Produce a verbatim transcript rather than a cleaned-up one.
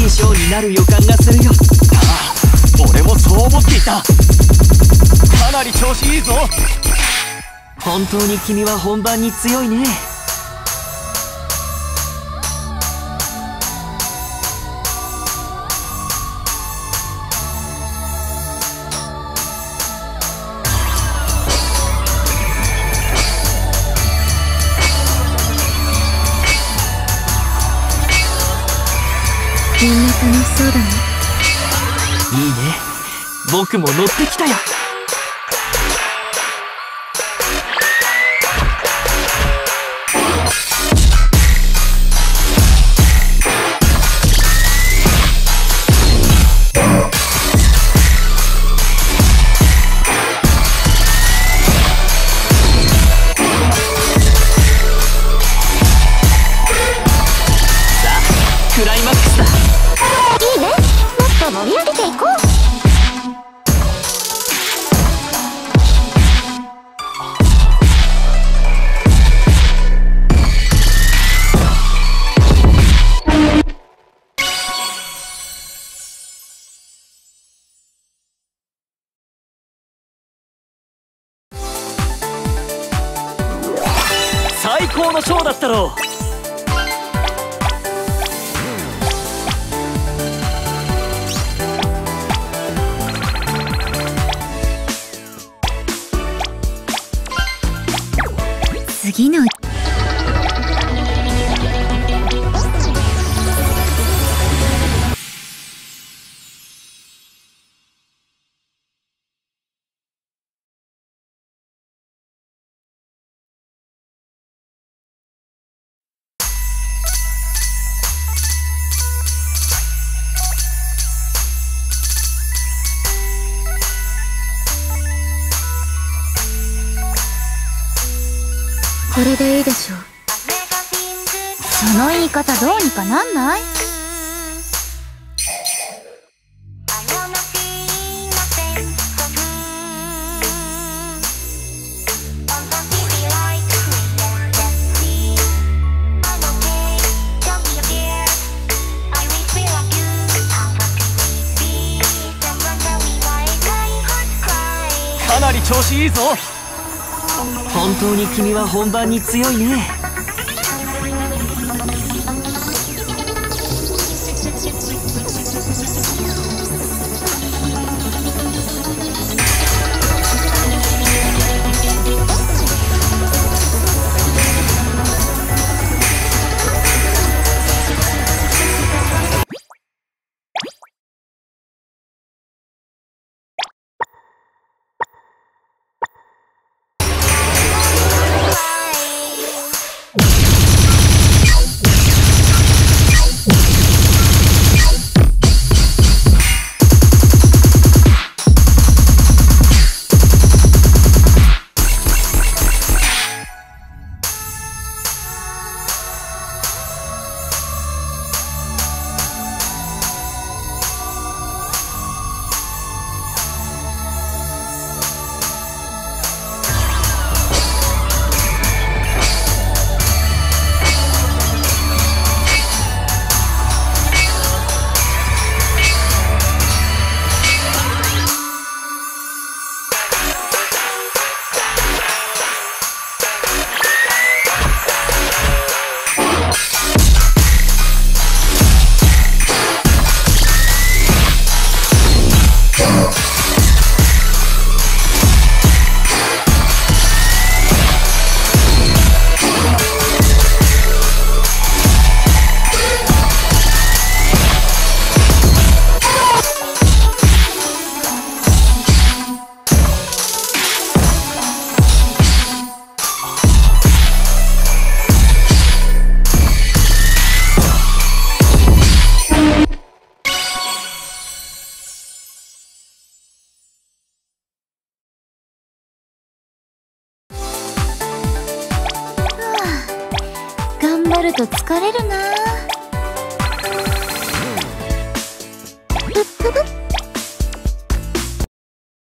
いショーになる予感がするよ。 ああ、俺もそう思っていた。かなり調子いいぞ。 本当に君は本番に強いね。 みんな楽しそうだね。 いいね、僕も乗ってきたよ。クライマックスだ。 いいね、もっと盛り上げていこう。 最高のショーだったろう。 次のこれでいいでしょう。その言い方どうにかなんない？ かなり調子いいぞ。 本当に君は本番に強いね。頑張ると疲れるな。